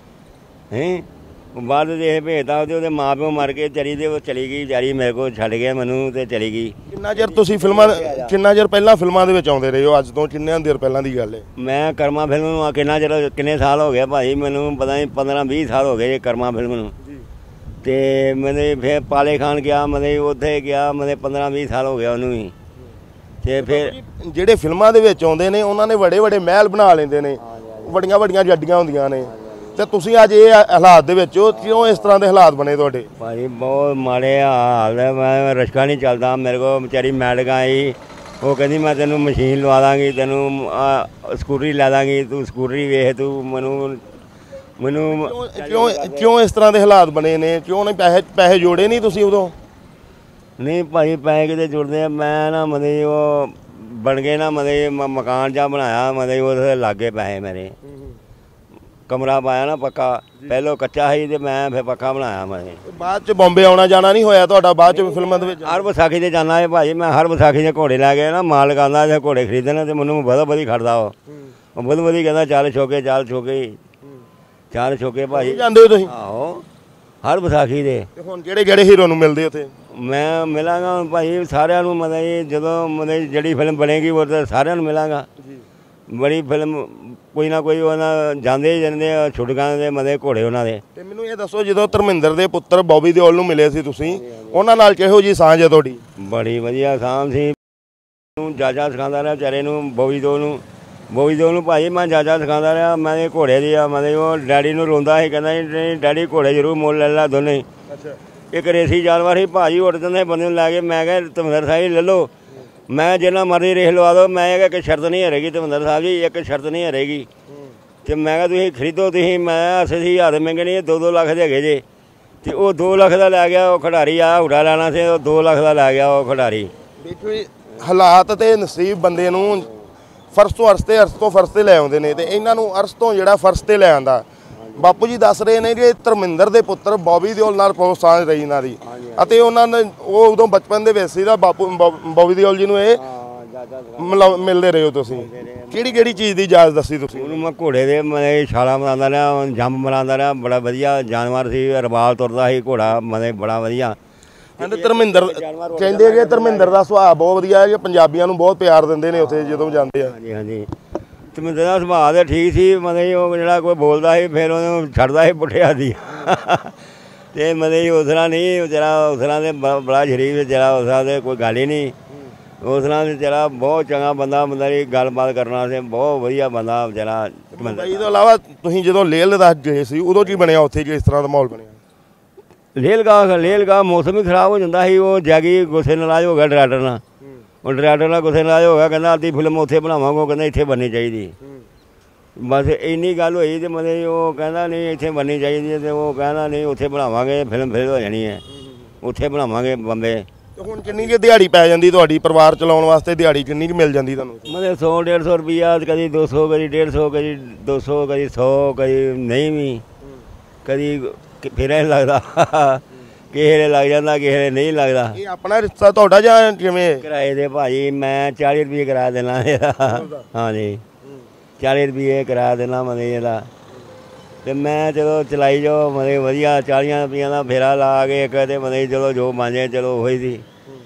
ਹੈਂ ਬਾਹਰ ਦੇ ਦੇਸ਼ ਭੇਜਤਾ, ਉਹਦੇ ਉਹਦੇ ਮਾਂ ਪਿਓ ਮਰ ਕੇ ਚਲੀ, ਤੇ ਉਹ ਚਲੀ ਗਈ ਵਿਚਾਰੀ, ਮੇਰੇ ਕੋਲ ਛੱਡ ਗਿਆ ਮੈਨੂੰ ਤੇ ਚਲੀ ਗਈ। ਕਿੰਨਾ ਚਿਰ ਤੁਸੀਂ ਫਿਲਮਾਂ, ਕਿੰਨਾ ਚਿਰ ਪਹਿਲਾਂ ਫਿਲਮਾਂ ਦੇ ਵਿੱਚ ਆਉਂਦੇ ਰਹੇ ਹੋ? ਅੱਜ ਤੋਂ ਕਿੰਨੇ ਦੇਰ ਪਹਿਲਾਂ ਦੀ ਗੱਲ ਹੈ? ਮੈਂ ਕਰਮਾ ਫਿਲਮ ਨੂੰ ਕਿੰਨਾ ਚਿਰ, ਕਿੰਨੇ ਸਾਲ ਹੋ ਗਿਆ ਭਾਜੀ ਮੈਨੂੰ ਪਤਾ ਨਹੀਂ, ਪੰਦਰਾਂ ਵੀਹ ਸਾਲ ਹੋ ਗਏ ਜੇ ਕਰਮਾ ਫਿਲਮ ਨੂੰ। ਤੇ ਮੈਨੇ ਫਿਰ ਪਾਲੇ ਖਾਨ ਗਿਆ, ਮਤਲਬ ਉੱਥੇ ਗਿਆ, ਮਤਲਬ ਪੰਦਰਾਂ ਵੀਹ ਸਾਲ ਹੋ ਗਿਆ ਉਹਨੂੰ ਵੀ। ਤੇ ਫਿਰ ਜਿਹੜੇ ਫਿਲਮਾਂ ਦੇ ਵਿੱਚ ਆਉਂਦੇ ਨੇ ਉਹਨਾਂ ਨੇ ਵੱਡੇ ਵੱਡੇ ਮਹਿਲ ਬਣਾ ਲੈਂਦੇ ਨੇ, ਵੱਡੀਆਂ ਵੱਡੀਆਂ ਗੱਡੀਆਂ ਹੁੰਦੀਆਂ ਨੇ, ਤੇ ਤੁਸੀਂ ਅੱਜ ਇਹ ਹਾਲਾਤ ਦੇ ਵਿੱਚ ਹੋ, ਕਿਉਂ ਇਸ ਤਰ੍ਹਾਂ ਦੇ ਹਾਲਾਤ ਬਣੇ ਤੁਹਾਡੇ? ਭਾਜੀ ਬਹੁਤ ਮਾੜੇ ਹਾਲ ਹੈ, ਮੈਂ ਰਸ਼ਕਾ ਨਹੀਂ ਚੱਲਦਾ ਮੇਰੇ ਕੋਲ। ਵਿਚਾਰੀ ਮੈਡਕ ਆਈ, ਉਹ ਕਹਿੰਦੀ ਮੈਂ ਤੈਨੂੰ ਮਸ਼ੀਨ ਲਵਾ ਦਾਂਗੀ, ਤੈਨੂੰ ਸਕੂਟਰੀ ਲੈ ਦਾਂਗੀ, ਤੂੰ ਸਕੂਟਰੀ ਵੇਖ, ਤੂੰ ਮੈਨੂੰ ਮੈਨੂੰ ਕਿਉਂ ਕਿਉਂ ਇਸ ਤਰ੍ਹਾਂ ਦੇ ਹਾਲਾਤ ਬਣੇ ਨੇ? ਕਿਉਂ ਨਹੀਂ ਪੈਸੇ ਪੈਸੇ ਜੋੜੇ ਨਹੀਂ ਤੁਸੀਂ ਉਦੋਂ? ਨਹੀਂ ਭਾਜੀ ਪੈਸੇ ਕਿਤੇ ਜੁੜਦੇ ਆ, ਮੈਂ ਨਾ ਮਤਲਬ ਉਹ ਬਣ ਗਏ ਨਾ, ਮਤਲਬ ਮਕਾਨ ਜਿਹਾ ਬਣਾਇਆ, ਮਤਲਬ ਉਹਦੇ ਲਾਗੇ ਪੈਸੇ ਮੇਰੇ, ਕਮਰਾ ਪਾਇਆ ਨਾ ਪੱਕਾ, ਪਹਿਲੋਂ ਕੱਚਾ ਸੀ ਤੇ ਮੈਂ ਫਿਰ ਪੱਕਾ ਬਣਾਇਆ। ਮੈਂ ਬਾਅਦ ਚ ਬੰਬੇ ਆਉਣਾ ਜਾਣਾ ਨਹੀਂ ਹੋਇਆ ਤੁਹਾਡਾ? ਬਾਅਦ ਚ ਫਿਲਮਾਂ ਦੇ ਵਿੱਚ ਹਰ ਵਿਸਾਖੀ ਤੇ ਜਾਣਾ ਹੈ ਭਾਜੀ, ਮੈਂ ਹਰ ਵਿਸਾਖੀ ਦੇ ਘੋੜੇ ਲੈ ਕੇ ਨਾ ਮਾਲਕ ਆਉਂਦਾ ਜੇ ਘੋੜੇ ਖਰੀਦਣ, ਤੇ ਮੈਨੂੰ ਵਧੋ ਵਧੀ ਖੜਦਾ ਉਹ ਵਧੋ ਵਧੀ ਕਹਿੰਦਾ ਚੱਲ ਛੋਕੇ, ਚੱਲ ਛੋਕੇ, ਚੱਲ ਛੋਕੇ ਭਾਜੀ। ਜਾਂਦੇ ਹੋ ਤੁਸੀਂ? ਆਹੋ ਹਰ ਵਿਸਾਖੀ ਦੇ। ਹੁਣ ਕਿਹੜੇ ਕਿਹੜੇ ਹੀਰੋ ਨੂੰ ਮਿਲਦੇ ਉੱਥੇ? ਮੈਂ ਮਿਲਾਂਗਾ ਭਾਜੀ ਸਾਰਿਆਂ ਨੂੰ, ਮਤਲਬ ਜਦੋਂ ਮਤਲਬ ਜਿਹੜੀ ਫਿਲਮ ਬਣੇਗੀ ਉਹ ਤਾਂ ਸਾਰਿਆਂ ਨੂੰ ਮਿਲਾਂਗਾ। ਬੜੀ ਫਿਲਮ ਕੋਈ ਨਾ ਕੋਈ ਉਹਨਾਂ ਜਾਂਦੇ ਜਾਂਦੇ ਛੁੱਟਕਾਂ ਦੇ ਮਤਲਬ ਘੋੜੇ ਉਹਨਾਂ ਦੇ। ਤੇ ਮੈਨੂੰ ਇਹ ਦੱਸੋ ਜਦੋਂ ਧਰਮਿੰਦਰ ਦੇ ਪੁੱਤਰ ਬੌਬੀ ਦਿਓਲ ਨੂੰ ਮਿਲੇ ਸੀ ਤੁਸੀਂ, ਉਹਨਾਂ ਨਾਲ ਕਿਹੋ ਜੀ ਸਾਂਝ ਹੈ ਤੁਹਾਡੀ? ਬੜੀ ਵਧੀਆ ਸਾਂਝ ਸੀ, ਜਾਜਾ ਸਿਖਾਉਂਦਾ ਰਿਹਾ ਵਿਚਾਰੇ ਨੂੰ, ਬੌਬੀ ਦਿਓਲ ਨੂੰ। ਬੌਬੀ ਦਿਓਲ ਨੂੰ ਭਾਜੀ ਮੈਂ ਜਾਜਾ ਸਿਖਾਉਂਦਾ ਰਿਹਾ, ਮੈਂ ਇਹ ਘੋੜੇ ਦੀ ਆ, ਮਤਲਬ ਉਹ ਡੈਡੀ ਨੂੰ ਰੋਂਦਾ ਸੀ, ਕਹਿੰਦਾ ਨਹੀਂ ਡੈਡੀ ਘੋੜੇ ਜ਼ਰੂਰ ਮੁੱਲ ਲੈ ਲਾ ਦੋਨੇ। ਅੱਛਾ। ਇੱਕ ਰੇਸੀ ਜਾਨਵਰ ਸੀ ਭਾਜੀ, ਉੱਡ ਜਾਂਦੇ ਬੰਦੇ ਨੂੰ ਲੈ ਕੇ, ਮੈਂ ਕਿਹਾ ਧਰਮਿੰਦਰ ਸਾਹਿਬ ਲੈ ਲਓ, ਮੈਂ ਜਿੰਨਾ ਮਰਜ਼ੀ ਰੇਖ ਲਵਾ ਦਿਓ, ਮੈਂ ਇਹ ਕਿ ਸ਼ਰਤ ਨਹੀਂ ਹਰੇਗੀ ਧਰਮਿੰਦਰ ਸਾਹਿਬ ਜੀ, ਇੱਕ ਸ਼ਰਤ ਨਹੀਂ ਹਰੇਗੀ। ਤੇ ਮੈਂ ਕਿਹਾ ਤੁਸੀਂ ਖਰੀਦੋ, ਤੁਸੀਂ ਮੈਂ ਅੱਸੀ ਹਜ਼ਾਰ ਮੰਗੇ ਨਹੀਂ, ਦੋ ਦੋ ਲੱਖ ਦੇ ਹੈਗੇ ਜੇ। ਤੇ ਉਹ ਦੋ ਲੱਖ ਦਾ ਲੈ ਗਿਆ ਉਹ ਖਿਡਾਰੀ, ਆ ਹੁੜਾ ਲੈਣਾ ਸੀ, ਉਹ ਦੋ ਲੱਖ ਦਾ ਲੈ ਗਿਆ ਉਹ ਖਿਡਾਰੀ। ਦੇਖੋ ਜੀ, ਹਾਲਾਤ ਤੇ ਨਸੀਬ ਬੰਦੇ ਨੂੰ ਫਰਸ਼ ਤੋਂ ਅਰਸ਼ ਤੇ ਅਰਸ਼ ਤੋਂ ਫਰਸ਼ ਤੇ ਲੈ ਆਉਂਦੇ ਨੇ, ਤੇ ਇਹਨਾਂ ਨੂੰ ਅਰਸ਼ ਤੋਂ ਜਿਹੜਾ ਫਰਸ਼ ਤੇ ਲੈ ਆਂਦਾ। ਬਾਪੂ ਜੀ ਦੱਸ ਰਹੇ ਨੇ ਕਿ ਧਰਮਿੰਦਰ ਦੇ ਪੁੱਤਰ ਬੌਬੀ ਦਿਓਲ ਨਾਲ ਬਹੁਤ ਸਾਂਝ ਰਹੀ ਇਹਨਾਂ ਦੀ, ਅਤੇ ਉਹਨਾਂ ਨੇ ਉਹ ਉਦੋਂ ਬਚਪਨ ਦੇ ਵਿੱਚ ਸੀ ਦਾ ਬਾਪੂ ਬੌਬੀ ਦਿਓਲ ਜੀ ਨੂੰ ਇਹ ਮਿਲਦੇ ਰਹੇ ਹੋ ਤੁਸੀਂ। ਕਿਹੜੀ ਕਿਹੜੀ ਚੀਜ਼ ਦੀ ਇਜਾਜ਼ਤ ਦੱਸੀ ਤੁਸੀਂ? ਉਹਨੂੰ ਮੈਂ ਘੋੜੇ ਦੇ ਮੈਂ ਛਾਲਾ ਮਰਾਉਂਦਾ ਰਿਹਾ, ਜੰਮ ਮਰਾਉਂਦਾ ਰਿਹਾ, ਬੜਾ ਵਧੀਆ ਜਾਨਵਰ ਸੀ, ਰਵਾਲ ਤੁਰਦਾ ਸੀ ਘੋੜਾ, ਮਤਲਬ ਬੜਾ ਵਧੀਆ। ਕਹਿੰਦੇ ਧਰਮਿੰਦਰ ਕਹਿੰਦੇ ਕਿ ਧਰਮਿੰਦਰ ਦਾ ਸੁਭਾਅ ਬਹੁਤ ਵਧੀਆ ਹੈ, ਕਿ ਪੰਜਾਬੀਆਂ ਨੂੰ ਬਹੁਤ ਪਿਆਰ ਦਿੰਦੇ ਨੇ ਉੱਥੇ ਜਦੋਂ ਜਾਂਦੇ ਆ। ਹਾਂਜੀ ਹਾਂਜੀ, ਧਰਮਿੰਦਰ ਦਾ ਸੁਭਾਅ ਤਾਂ ਠੀਕ ਸੀ, ਮਤਲਬ ਉਹ ਜਿਹੜਾ ਕੋਈ ਬੋਲਦਾ ਸੀ ਫਿਰ ਉਹਨੂੰ ਛੱਡਦਾ ਸੀ ਪੁੱਠਿਆ ਦੀ। ਅਤੇ ਮਤਲਬ ਉਸ ਤਰ੍ਹਾਂ ਨਹੀਂ, ਵਿਚਾਰਾ ਉਸ ਤਰ੍ਹਾਂ ਦੇ ਬੜਾ ਸ਼ਰੀਫ ਵਿਚਾਰਾ, ਉਸ ਤਰ੍ਹਾਂ ਦੇ ਕੋਈ ਗੱਲ ਹੀ ਨਹੀਂ। ਉਸ ਤਰ੍ਹਾਂ ਵਿਚਾਰਾ ਬਹੁਤ ਚੰਗਾ ਬੰਦਾ, ਮਤਲਬ ਗੱਲਬਾਤ ਕਰਨਾ ਸੀ, ਬਹੁਤ ਵਧੀਆ ਬੰਦਾ ਵਿਚਾਰਾ। ਇਸ ਤੋਂ ਇਲਾਵਾ ਤੁਸੀਂ ਜਦੋਂ ਲੇਹ ਲਦਾਖ ਗਏ ਸੀ ਉਦੋਂ ਕੀ ਬਣਿਆ ਉੱਥੇ, ਕਿਸ ਤਰ੍ਹਾਂ ਦਾ ਮਾਹੌਲ ਬਣਿਆ? ਲੇਹ ਲਦਾਖ ਲੇਹ ਲਦਾਖ ਮੌਸਮ ਹੀ ਖਰਾਬ ਹੋ ਜਾਂਦਾ ਸੀ, ਉਹ ਜਾਗੀ ਗੁੱਸੇ ਨਾਰਾਜ਼ ਹੋ ਗਿਆ ਡਰਾਈਵਰ ਨਾਲ। ਉਹ ਡਰਾਈਵਰ ਨਾਲ ਗੁੱਸੇ ਨਾਰਾਜ਼ ਹੋ ਗਿਆ, ਕਹਿੰਦਾ ਅੱਧੀ ਫਿਲਮ ਉੱਥੇ ਬਣਾਵਾਂਗੇ, ਉਹ ਕਹਿੰਦਾ ਇੱਥੇ ਬਣਨੀ ਚਾਹੀਦੀ। ਬਸ ਇੰਨੀ ਗੱਲ ਹੋਈ, ਅਤੇ ਮਤਲਬ ਉਹ ਕਹਿੰਦਾ ਨਹੀਂ ਇੱਥੇ ਬਣਨੀ ਚਾਹੀਦੀ, ਅਤੇ ਉਹ ਕਹਿੰਦਾ ਨਹੀਂ ਉੱਥੇ ਬਣਾਵਾਂਗੇ, ਫਿਲਮ ਫਿਰ ਹੋ ਜਾਣੀ ਹੈ, ਉੱਥੇ ਬਣਾਵਾਂਗੇ ਬੰਬੇ। ਤੇ ਹੁਣ ਕਿੰਨੀ ਕੁ ਦਿਹਾੜੀ ਪੈ ਜਾਂਦੀ ਤੁਹਾਡੀ ਪਰਿਵਾਰ ਚਲਾਉਣ ਵਾਸਤੇ, ਦਿਹਾੜੀ ਕਿੰਨੀ ਕੁ ਮਿਲ ਜਾਂਦੀ ਤੁਹਾਨੂੰ? ਮਤਲਬ ਸੌ ਡੇਢ ਸੌ ਰੁਪਈਆ, ਕਦੀ ਦੋ ਸੌ, ਕਦੀ ਡੇਢ ਸੌ, ਕਦੀ ਦੋ ਸੌ, ਕਦੀ ਸੌ, ਕਦੀ ਨਹੀਂ ਵੀ, ਕਦੀ ਫਿਰ ਇਹ ਲੱਗਦਾ ਕਿਸੇ ਦੇ ਲੱਗ ਜਾਂਦਾ, ਕਿਸੇ ਦੇ ਨਹੀਂ ਲੱਗਦਾ। ਇਹ ਆਪਣਾ ਰਿਸ਼ਤਾ ਤੁਹਾਡਾ ਜਾਂ ਕਿਵੇਂ? ਕਿਰਾਏ ਦੇ ਭਾਜੀ ਮੈਂ ਚਾਲੀ ਰੁਪਏ ਕਿਰਾਇਆ ਦੇਣਾ ਇਹਦਾ। ਹਾਂਜੀ ਚਾਲੀ ਰੁਪਏ ਕਿਰਾਇਆ ਦੇਣਾ ਮਤਲਬ ਇਹਦਾ, ਅਤੇ ਮੈਂ ਚਲੋ ਚਲਾਈ ਜਾਓ, ਮਤਲਬ ਵਧੀਆ ਚਾਲੀਆਂ ਰੁਪਈਆਂ ਦਾ ਫੇਰਾ ਲਾ ਕੇ ਇੱਕ, ਅਤੇ ਮਤਲਬ ਚਲੋ ਜੋ ਬਣ ਜਾਏ ਚਲੋ ਉਹੀ ਸੀ,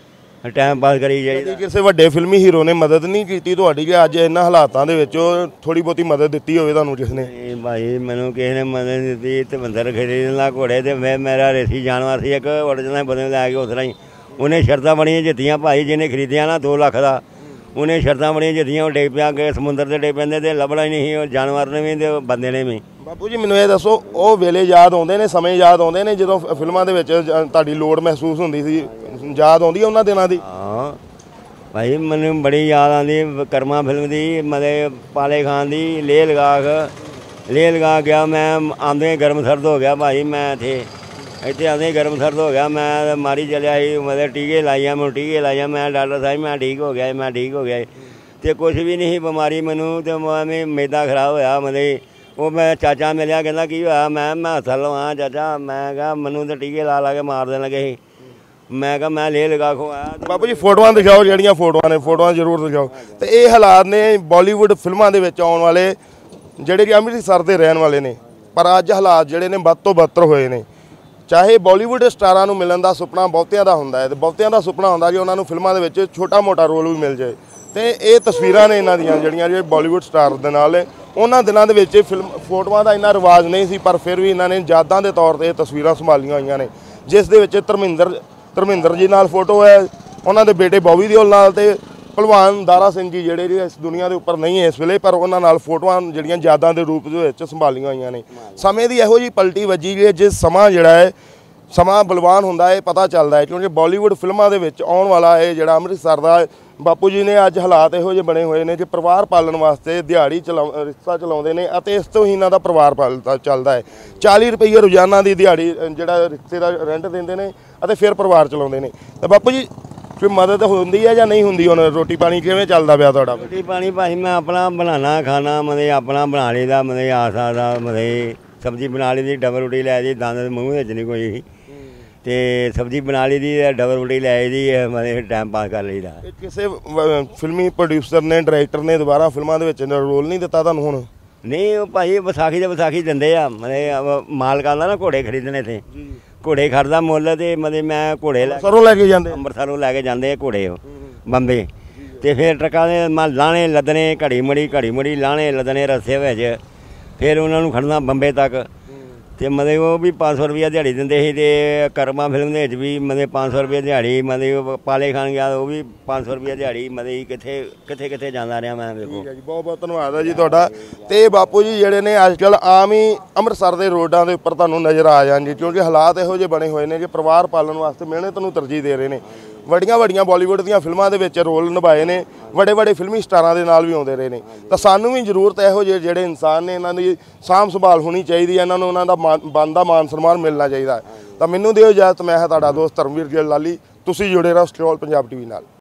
ਟਾਈਮ ਪਾਸ ਕਰੀ ਜਾਈਦਾ। ਕਿਸੇ ਵੱਡੇ ਫਿਲਮੀ ਹੀਰੋ ਨੇ ਮਦਦ ਨਹੀਂ ਕੀਤੀ ਤੁਹਾਡੀ, ਕਿ ਅੱਜ ਇਹਨਾਂ ਹਾਲਾਤਾਂ ਦੇ ਵਿੱਚ ਥੋੜ੍ਹੀ ਬਹੁਤੀ ਮਦਦ ਦਿੱਤੀ ਹੋਵੇ ਤੁਹਾਨੂੰ ਕਿਸ ਨੇ? ਨਹੀਂ ਭਾਈ ਮੈਨੂੰ ਕਿਸੇ ਨੇ ਮਦਦ ਨਹੀਂ ਦਿੱਤੀ। ਧਰਮਿੰਦਰ ਖਰੀਦਣਾ ਘੋੜੇ, ਅਤੇ ਮੈਂ ਮੇਰਾ ਰੇਸੀ ਜਾਨਵਰ ਸੀ ਇੱਕ, ਔਰਜਨਲ ਬੰਦੇ ਲੈ ਕੇ ਉਸ ਤਰ੍ਹਾਂ ਹੀ ਉਹਨੇ ਸ਼ਰਤਾਂ ਬਣੀਆਂ ਜਿੱਤੀਆਂ ਭਾਈ, ਜਿਹਨੇ ਖਰੀਦਿਆ ਨਾ ਦੋ ਲੱਖ ਦਾ, ਉਹਨੇ ਸ਼ਰਤਾਂ ਬਣੀਆਂ ਜਿੱਤੀਆਂ, ਉਹ ਡਿੱਗ ਪਿਆ ਕਿ ਸਮੁੰਦਰ 'ਤੇ ਡਿੱਗ ਪੈਂਦੇ, ਅਤੇ ਲੱਭਣਾ ਹੀ ਨਹੀਂ ਸੀ ਉਹ ਜਾਨਵਰ ਨੇ ਵੀ ਅਤੇ ਬੰਦੇ ਨੇ ਵੀ। ਬਾਪੂ ਜੀ ਮੈਨੂੰ ਇਹ ਦੱਸੋ, ਉਹ ਵੇਲੇ ਯਾਦ ਆਉਂਦੇ ਨੇ, ਸਮੇਂ ਯਾਦ ਆਉਂਦੇ ਨੇ ਜਦੋਂ ਫਿਲਮਾਂ ਦੇ ਵਿੱਚ ਤੁਹਾਡੀ ਲੋੜ ਮਹਿਸੂਸ ਹੁੰਦੀ ਸੀ, ਯਾਦ ਆਉਂਦੀ ਉਹਨਾਂ ਦਿਨਾਂ ਦੀ? ਹਾਂ ਭਾਈ ਮੈਨੂੰ ਬੜੀ ਯਾਦ ਆਉਂਦੀ ਕਰਮਾ ਫਿਲਮ ਦੀ, ਮਤਲਬ ਪਾਲੇ ਖਾਨ ਦੀ। ਲੇਹ ਲਦਾਖ ਲੇਹ ਲਦਾਖ ਗਿਆ ਮੈਂ, ਆਉਂਦੇ ਗਰਮ ਸਰਦ ਹੋ ਗਿਆ ਭਾਈ, ਮੈਂ ਇੱਥੇ ਇੱਥੇ ਆਉਂਦੇ ਗਰਮ ਸਰਦ ਹੋ ਗਿਆ, ਮੈਂ ਮਾਰੀ ਚੱਲਿਆ ਸੀ, ਮਤਲਬ ਟੀਕੇ ਲਾਈਆਂ, ਮੈਨੂੰ ਟੀਕੇ ਲਾਈਆਂ, ਮੈਂ ਡਾਕਟਰ ਸਾਹਿਬ ਮੈਂ ਠੀਕ ਹੋ ਗਿਆ, ਮੈਂ ਠੀਕ ਹੋ ਗਿਆ, ਅਤੇ ਕੁਛ ਵੀ ਨਹੀਂ ਸੀ ਬਿਮਾਰੀ ਮੈਨੂੰ, ਅਤੇ ਮੈਂ ਮੈਦਾ ਖਰਾਬ ਹੋਇਆ। ਮਤਲਬ ਉਹ ਮੈਂ ਚਾਚਾ ਮਿਲਿਆ, ਕਹਿੰਦਾ ਕੀ ਹੋਇਆ? ਮੈਂ ਮੈਂ ਹੱਥ ਲਵਾਂ ਚਾਚਾ, ਮੈਂ ਕਿਹਾ ਮੈਨੂੰ ਤਾਂ ਟੀਕੇ ਲਾ ਲਾ ਕੇ ਮਾਰ ਦੇਣ ਲੱਗੇ ਸੀ। ਮੈਂ ਕਿਹਾ ਮੈਂ ਲੇਹ ਲਦਾਖ ਆਇਆ। ਬਾਪੂ ਜੀ ਫੋਟੋਆਂ ਦਿਖਾਓ, ਜਿਹੜੀਆਂ ਫੋਟੋਆਂ ਨੇ ਫੋਟੋਆਂ ਜ਼ਰੂਰ ਦਿਖਾਓ। ਤੇ ਇਹ ਹਾਲਾਤ ਨੇ ਬਾਲੀਵੁੱਡ ਫਿਲਮਾਂ ਦੇ ਵਿੱਚ ਆਉਣ ਵਾਲੇ, ਜਿਹੜੇ ਕਿ ਅੰਮ੍ਰਿਤਸਰ ਦੇ ਰਹਿਣ ਵਾਲੇ ਨੇ, ਪਰ ਅੱਜ ਹਾਲਾਤ ਜਿਹੜੇ ਨੇ ਵੱਧ ਤੋਂ ਬੱਤਰ ਹੋਏ ਨੇ। ਚਾਹੇ ਬਾਲੀਵੁੱਡ ਸਟਾਰਾਂ ਨੂੰ ਮਿਲਣ ਦਾ ਸੁਪਨਾ ਬਹੁਤਿਆਂ ਦਾ ਹੁੰਦਾ ਹੈ, ਤੇ ਬਹੁਤਿਆਂ ਦਾ ਸੁਪਨਾ ਹੁੰਦਾ ਕਿ ਉਹਨਾਂ ਨੂੰ ਫਿਲਮਾਂ ਦੇ ਵਿੱਚ ਛੋਟਾ ਮੋਟਾ ਰੋਲ ਵੀ ਮਿਲ ਜਾਏ, ਤੇ ਇਹ ਤਸਵੀਰਾਂ ਨੇ ਇਹਨਾਂ ਦੀਆਂ ਜਿਹੜੀਆਂ ਜਿਹੜੇ ਬਾਲੀਵੁੱਡ ਸਟਾਰ ਦੇ ਨਾਲ। ਉਹਨਾਂ ਦਿਨਾਂ ਦੇ ਵਿੱਚ ਫਿਲਮ ਫੋਟੋਆਂ ਦਾ ਇੰਨਾ ਰਿਵਾਜ ਨਹੀਂ ਸੀ, ਪਰ ਫਿਰ ਵੀ ਇਹਨਾਂ ਨੇ ਯਾਦਾਂ ਦੇ ਤੌਰ 'ਤੇ ਤਸਵੀਰਾਂ ਸੰਭਾਲੀਆਂ ਹੋਈਆਂ ਨੇ, ਜਿਸ ਦੇ ਵਿੱਚ ਧਰਮਿੰਦਰ ਧਰਮਿੰਦਰ ਜੀ ਨਾਲ ਫੋਟੋ ਹੈ, ਉਹਨਾਂ ਦੇ ਬੇਟੇ ਬੌਬੀ ਦਿਓਲ ਨਾਲ, ਤੇ ਭਲਵਾਨ ਦਾਰਾ ਸਿੰਘ ਜੀ ਜਿਹੜੇ ਇਸ ਦੁਨੀਆ ਦੇ ਉੱਪਰ ਨਹੀਂ ਹੈ ਇਸ ਵੇਲੇ, ਪਰ ਉਹਨਾਂ ਨਾਲ ਫੋਟੋਆਂ ਜਿਹੜੀਆਂ ਯਾਦਾਂ ਦੇ ਰੂਪ ਦੇ ਵਿੱਚ ਸੰਭਾਲੀਆਂ ਹੋਈਆਂ ਨੇ। ਸਮੇਂ ਦੀ ਇਹੋ ਜਿਹੀ ਪਲਟੀ ਵੱਜੀ ਗਈ, ਜਿਸ ਸਮਾਂ ਜਿਹੜਾ ਹੈ ਸਮਾਂ ਬਲਵਾਨ ਹੁੰਦਾ ਹੈ, ਪਤਾ ਚੱਲਦਾ ਹੈ, ਕਿਉਂਕਿ ਬਾਲੀਵੁੱਡ ਫਿਲਮਾਂ ਦੇ ਵਿੱਚ ਆਉਣ ਵਾਲਾ ਇਹ ਜਿਹੜਾ ਅੰਮ੍ਰਿਤਸਰ ਦਾ ਬਾਪੂ ਜੀ ਨੇ ਅੱਜ ਹਾਲਾਤ ਇਹੋ ਜਿਹੇ ਬਣੇ ਹੋਏ ਨੇ ਕਿ ਪਰਿਵਾਰ ਪਾਲਣ ਵਾਸਤੇ ਦਿਹਾੜੀ ਚਲਾ ਰਿਕਸ਼ਾ ਚਲਾਉਂਦੇ ਨੇ, ਅਤੇ ਇਸ ਤੋਂ ਹੀ ਇਹਨਾਂ ਦਾ ਪਰਿਵਾਰ ਪਾਲਦਾ ਚੱਲਦਾ ਹੈ। ਚਾਲੀ ਰੁਪਈਏ ਰੋਜ਼ਾਨਾ ਦੀ ਦਿਹਾੜੀ ਜਿਹੜਾ ਰਿਕਸ਼ੇ ਦਾ ਰੈਂਟ ਦਿੰਦੇ ਨੇ, ਅਤੇ ਫਿਰ ਪਰਿਵਾਰ ਚਲਾਉਂਦੇ ਨੇ। ਤਾਂ ਬਾਪੂ ਜੀ ਕੋਈ ਮਦਦ ਹੁੰਦੀ ਹੈ ਜਾਂ ਨਹੀਂ ਹੁੰਦੀ? ਹੁਣ ਰੋਟੀ ਪਾਣੀ ਕਿਵੇਂ ਚੱਲਦਾ ਪਿਆ ਤੁਹਾਡਾ? ਰੋਟੀ ਪਾਣੀ ਭਾਜੀ ਮੈਂ ਆਪਣਾ ਬਣਾਉਣਾ ਖਾਣਾ, ਮਤਲਬ ਆਪਣਾ ਬਣਾ ਲਈਦਾ, ਮਤਲਬ ਆਸਾ ਦਾ, ਮਤਲਬ ਸਬਜ਼ੀ ਬਣਾ ਲਈ ਦੀ, ਡਬਲ ਰੋਟੀ ਲੈ ਦੀ, ਦੰਦ ਮੂੰਹ ਵਿੱਚ ਨਹੀਂ ਕੋਈ, ਅਤੇ ਸਬਜ਼ੀ ਬਣਾ ਲਈ ਦੀ, ਡਬਲ ਰੋਟੀ ਲੈ ਦੀ, ਮਤਲਬ ਟਾਈਮ ਪਾਸ ਕਰ ਲਈਦਾ। ਕਿਸੇ ਫਿਲਮੀ ਪ੍ਰੋਡਿਊਸਰ ਨੇ, ਡਾਇਰੈਕਟਰ ਨੇ ਦੁਬਾਰਾ ਫਿਲਮਾਂ ਦੇ ਵਿੱਚ ਰੋਲ ਨਹੀਂ ਦਿੱਤਾ ਤੁਹਾਨੂੰ ਹੁਣ? ਨਹੀਂ ਉਹ ਭਾਈ ਵਿਸਾਖੀ ਦੇ ਵਿਸਾਖੀ ਦਿੰਦੇ ਆ, ਮਤਲਬ ਮਾਲਕਾਂ ਦਾ ਨਾ ਘੋੜੇ ਖਰੀਦਣੇ ਤੇ ਘੋੜੇ ਖੜਦਾ ਮੁੱਲ, ਅਤੇ ਮਤਲਬ ਮੈਂ ਘੋੜੇ ਲੈ ਸਰੋਂ ਲੈ ਕੇ ਜਾਂਦੇ, ਅੰਮ੍ਰਿਤਸਰੋਂ ਲੈ ਕੇ ਜਾਂਦੇ ਘੋੜੇ ਉਹ ਬੰਬੇ, ਅਤੇ ਫਿਰ ਟਰੱਕਾਂ ਦੇ ਮੈਂ ਲਾਣੇ ਲੱਦਣੇ, ਘੜੀ ਮੜੀ ਘੜੀ ਮੜੀ ਲਾਣੇ ਲੱਦਣੇ ਰਸਤੇ ਵਿੱਚ, ਫਿਰ ਉਹਨਾਂ ਨੂੰ ਖੜਨਾ ਬੰਬੇ ਤੱਕ। ਅਤੇ ਮਤਲਬ ਉਹ ਵੀ ਪੰਜ ਸੌ ਰੁਪਈਆ ਦਿਹਾੜੀ ਦਿੰਦੇ ਸੀ, ਅਤੇ ਕਰਮਾ ਫਿਲਮ ਦੇ ਵਿੱਚ ਵੀ ਮਤਲਬ ਪੰਜ ਸੌ ਰੁਪਈਆ ਦਿਹਾੜੀ, ਮਤਲਬ ਪਾਲੇ ਖਾਨ ਗਿਆ ਉਹ ਵੀ ਪੰਜ ਸੌ ਰੁਪਈਆ ਦਿਹਾੜੀ, ਮਤਲਬ ਕਿੱਥੇ ਕਿੱਥੇ ਕਿੱਥੇ ਜਾਂਦਾ ਰਿਹਾ ਮੈਂ। ਵੇਖੋ ਬਹੁਤ ਬਹੁਤ ਧੰਨਵਾਦ ਹੈ ਜੀ ਤੁਹਾਡਾ। ਅਤੇ ਬਾਪੂ ਜੀ ਜਿਹੜੇ ਨੇ ਅੱਜ ਕੱਲ੍ਹ ਆਮ ਹੀ ਅੰਮ੍ਰਿਤਸਰ ਦੇ ਰੋਡਾਂ ਦੇ ਉੱਪਰ ਤੁਹਾਨੂੰ ਨਜ਼ਰ ਆ ਜਾਣਗੇ, ਕਿਉਂਕਿ ਹਾਲਾਤ ਇਹੋ ਜਿਹੇ ਬਣੇ ਹੋਏ ਨੇ ਕਿ ਪਰਿਵਾਰ ਪਾਲਣ ਵਾਸਤੇ ਮਿਹਨਤ ਨੂੰ ਤਰਜੀਹ ਦੇ ਰਹੇ ਨੇ। ਵੱਡੀਆਂ ਵੱਡੀਆਂ ਬਾਲੀਵੁੱਡ ਦੀਆਂ ਫਿਲਮਾਂ ਦੇ ਵਿੱਚ ਰੋਲ ਨਿਭਾਏ ਨੇ, ਵੱਡੇ ਵੱਡੇ ਫਿਲਮੀ ਸਟਾਰਾਂ ਦੇ ਨਾਲ ਵੀ ਆਉਂਦੇ ਰਹੇ ਨੇ। ਤਾਂ ਸਾਨੂੰ ਵੀ ਜ਼ਰੂਰਤ ਇਹੋ ਜਿਹੇ ਜਿਹੜੇ ਇਨਸਾਨ ਨੇ ਇਹਨਾਂ ਦੀ ਸਾਂਭ ਸੰਭਾਲ ਹੋਣੀ ਚਾਹੀਦੀ ਹੈ, ਇਹਨਾਂ ਨੂੰ ਉਹਨਾਂ ਦਾ ਬਣਦਾ ਮਾਨ ਸਨਮਾਨ ਮਿਲਣਾ ਚਾਹੀਦਾ। ਤਾਂ ਮੈਨੂੰ ਦਿਓ ਇਜਾਜ਼ਤ, ਮੈਂ ਹਾਂ ਤੁਹਾਡਾ ਦੋਸਤ ਧਰਮਵੀਰ ਗਿੱਲ ਲਾਲੀ। ਤੁਸੀਂ ਜੁੜੇ ਰਹੋ ਸਟੋਲ ਪੰਜਾਬ ਟੀਵੀ ਨਾਲ।